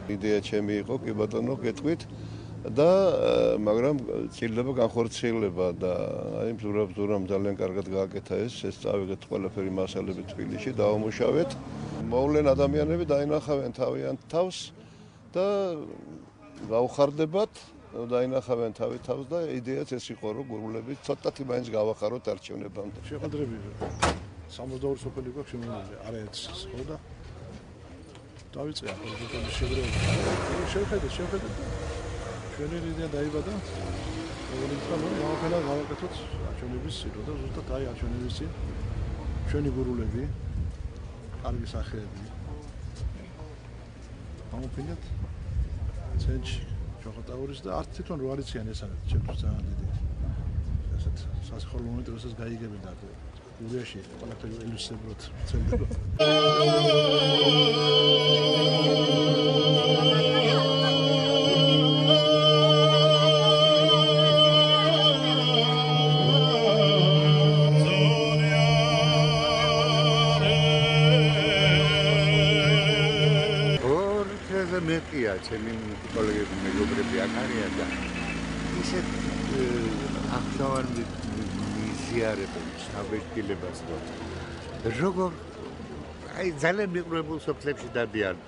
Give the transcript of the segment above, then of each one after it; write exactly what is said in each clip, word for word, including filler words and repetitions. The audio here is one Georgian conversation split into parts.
იდეა ჩემი იყო, კი ბატონო, გეტყვით და მაგრამ შეიძლება განხორციელება და აი ზურაბ ზურამ ძალიან კარგად გააკეთა ეს, ეს წავიღეთ ყველაფერი მასალები თბილისში, დავამუშავეთ. მოვლენ ადამიანები დაინახავენ თავიანთ თავს და გავხარდებათ, დაინახავენ თავი თავს და იდეაც ეს იყო, რომ გურულები ცოტათი მაინც გავახაროთ არჩევნებამდე. შეხვედრები სამოცდაორი სოფელი გვაქვს შემონახული, არაერთს ხო და დავიწყე ახლა შეგროვება. შევხედეთ, შევხედეთ. ჩვენი იდეა დაიბადა. როგორ იქნება, გავაკეთოთ, გავაკეთოთ არჩევნების წინ და ზუსტად აი არჩევნების წინ ჩვენი გურულები, კარგი სახეები. გამოფინეთ ცენტრში ჩოხატაურის და არც თვითონ რო არიციან ეს არის ჩემთვის ძალიან დიდი. ესეთ სასიხოლო მომენტი როდესაც გაიგებენ და გურიაში ყველაფერი ილუსტრირებად ცემდება. მეტია ჩემი კოლეგები მეგობრები აქ არიან და ისეთ აღშავან მიზიარებენ შთაბეჭდილებას როგორ აი ძალიან მიყრუებულ სოფლებში დადიან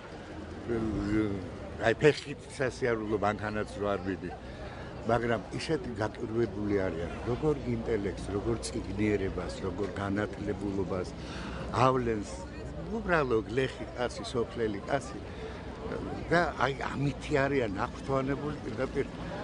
აი ფეხით სასიარულო მანქანაც რო არ ვიდი მაგრამ ისეთი გაკურვებული არიან როგორ ინტელექტს როგორ წიგნიერებას როგორ განათლებულობას ავლენს უბრალოდ გლეხი კაცი სოფლელი კაცი და აი ამითი არიან აქვთვანებული პირდაპირ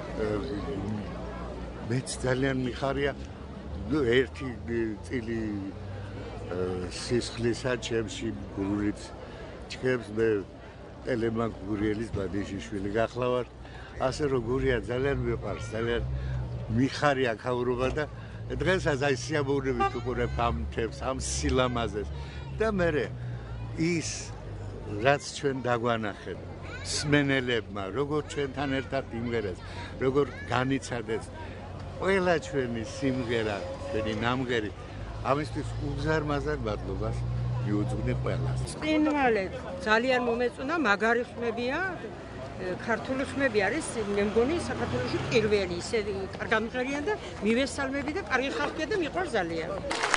მეც ძალიან მიხარია ნუ ერთი წილი სისხლისა ჩემში გურით ჩქებს მე ელემან გურიელის ბადეშიშვილი გახლავარ ასე რომ გურია ძალიან მიყვარს ძალიან მიხარია ქაურობა და დღესაც აი სიამოვნებით უყურებ ამ თემს ამ სილამაზეს და მე ის რაც ჩვენ დაგვანახეთ სმენელებმა როგორ ჩვენთან ერთად იმღერეს როგორ განიცადეთ ყველა ჩვენი სიმღერა ჩვენი ნამღერი ამისთვის უზარმაზარ მადლობას მიუძღვნე ყველას წინვალე ძალიან მომეწონა მაგარი ხმებია ქართული ხმები არის მე მგონი საქართველოში პირველი ისე კარგამღერიან და მივესალმები და კარგი ხალხია და მიყვარს ძალიან